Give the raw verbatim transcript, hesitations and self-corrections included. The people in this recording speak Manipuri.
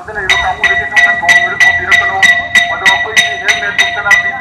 ꯃꯈꯥꯗ ꯂꯩꯔꯤꯕ ꯀꯥꯡꯕꯨꯗꯒꯤ ꯅꯣꯡꯅ ꯊꯣꯡꯕꯗ ꯊꯣꯡꯕꯤꯔꯛꯀꯅꯨ ꯃꯗꯨ ꯑꯩꯈꯣꯏꯒꯤ ꯍꯦꯜꯃꯦꯠ ꯎꯞꯇꯅ